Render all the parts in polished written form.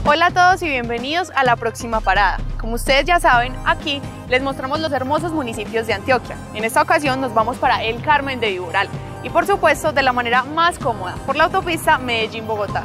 Hola a todos y bienvenidos a La Próxima Parada. Como ustedes ya saben, aquí les mostramos los hermosos municipios de Antioquia. En esta ocasión nos vamos para El Carmen de Viboral y por supuesto de la manera más cómoda, por la autopista Medellín-Bogotá.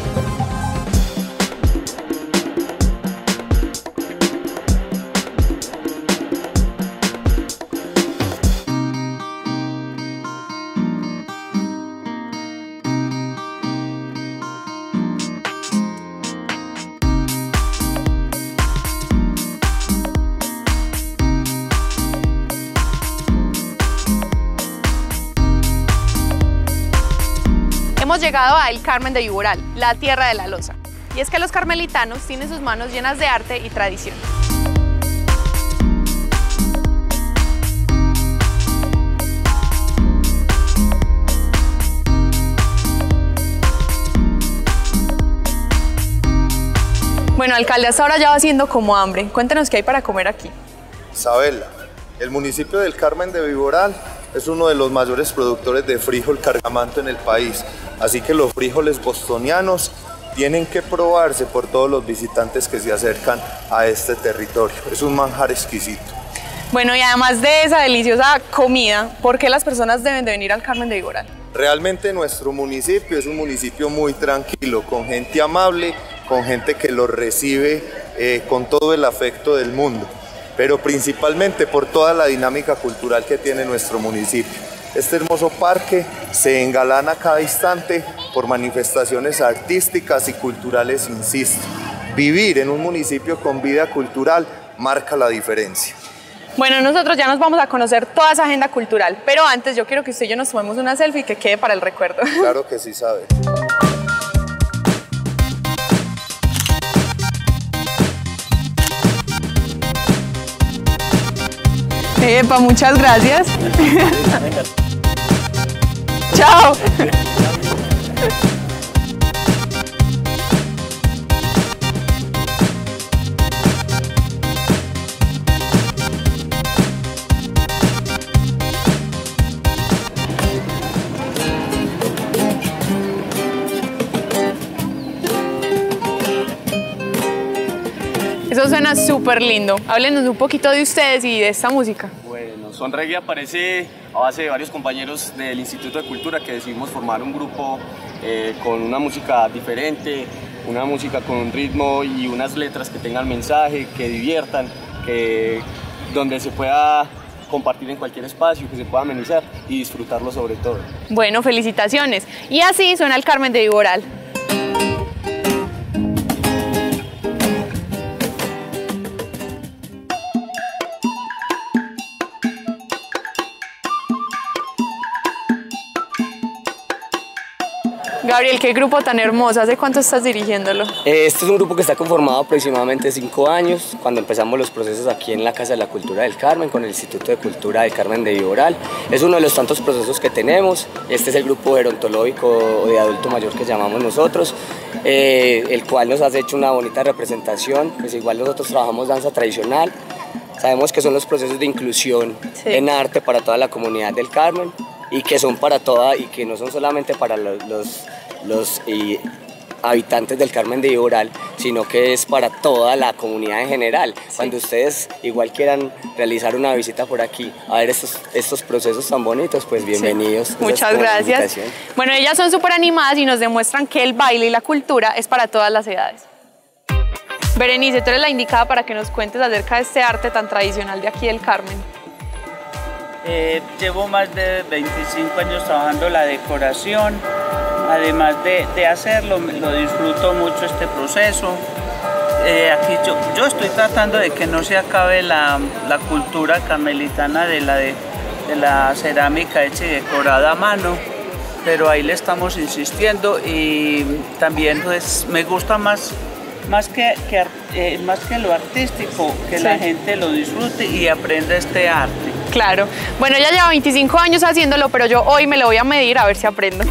Hemos llegado a El Carmen de Viboral, la tierra de la loza. Y es que los carmelitanos tienen sus manos llenas de arte y tradición. Bueno, alcalde, hasta ahora ya va haciendo como hambre. Cuéntenos qué hay para comer aquí. Isabela, el municipio del Carmen de Viboral es uno de los mayores productores de frijol cargamanto en el país, así que los frijoles bostonianos tienen que probarse por todos los visitantes que se acercan a este territorio. Es un manjar exquisito. Bueno, y además de esa deliciosa comida, ¿por qué las personas deben de venir al Carmen de Viboral? Realmente nuestro municipio es un municipio muy tranquilo, con gente amable, con gente que los recibe con todo el afecto del mundo, pero principalmente por toda la dinámica cultural que tiene nuestro municipio. Este hermoso parque se engalana cada instante por manifestaciones artísticas y culturales, insisto. Vivir en un municipio con vida cultural marca la diferencia. Bueno, nosotros ya nos vamos a conocer toda esa agenda cultural, pero antes yo quiero que usted y yo nos tomemos una selfie que quede para el recuerdo. Claro que sí, sabe. Epa, muchas gracias. Chao. Eso suena súper lindo. Háblenos un poquito de ustedes y de esta música. Bueno, Son Reggae aparece a base de varios compañeros del Instituto de Cultura que decidimos formar un grupo con una música diferente, una música con un ritmo y unas letras que tengan mensaje, que diviertan, donde se pueda compartir en cualquier espacio, que se pueda amenizar y disfrutarlo sobre todo. Bueno, felicitaciones. Y así suena El Carmen de Viboral. Gabriel, qué grupo tan hermoso. ¿Hace cuánto estás dirigiéndolo? Este es un grupo que está conformado aproximadamente 5 años, cuando empezamos los procesos aquí en la Casa de la Cultura del Carmen, con el Instituto de Cultura del Carmen de Viboral. Es uno de los tantos procesos que tenemos. Este es el grupo gerontológico de adulto mayor que llamamos nosotros, el cual nos ha hecho una bonita representación. Pues igual nosotros trabajamos danza tradicional. Sabemos que son los procesos de inclusión en arte para toda la comunidad del Carmen, y que son para toda, y que no son solamente para los habitantes del Carmen de Viboral, sino que es para toda la comunidad en general. Sí. Cuando ustedes igual quieran realizar una visita por aquí a ver estos procesos tan bonitos, pues bienvenidos. Sí. Muchas gracias. Bueno, ellas son súper animadas y nos demuestran que el baile y la cultura es para todas las edades. Berenice, tú eres la indicada para que nos cuentes acerca de este arte tan tradicional de aquí del Carmen. Llevo más de 25 años trabajando la decoración. Además de hacerlo, lo disfruto mucho este proceso. Aquí yo estoy tratando de que no se acabe la cultura carmelitana de la cerámica hecha y decorada a mano, pero ahí le estamos insistiendo, y también pues me gusta más que lo artístico, que la gente lo disfrute y aprenda este arte. Claro. Bueno, ella lleva 25 años haciéndolo, pero yo hoy me lo voy a medir a ver si aprendo.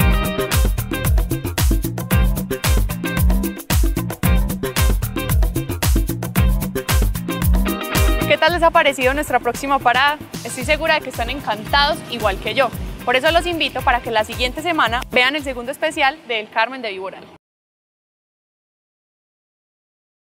¿Qué tal les ha parecido nuestra próxima parada? Estoy segura de que están encantados igual que yo. Por eso los invito para que la siguiente semana vean el segundo especial de El Carmen de Viboral.